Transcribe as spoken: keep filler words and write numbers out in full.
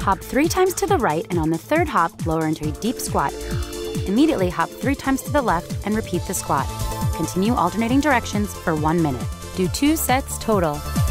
Hop three times to the right, and on the third hop, lower into a deep squat. Immediately hop three times to the left and repeat the squat. Continue alternating directions for one minute. Do two sets total.